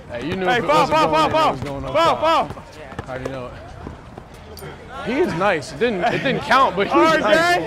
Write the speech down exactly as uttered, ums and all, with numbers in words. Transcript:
Hey, you knew Hey, if it fall, wasn't fall, going fall, in, it fall, was going fall, outside. fall. I already know it. He is nice. It didn't, it didn't count, but he was R J? nice.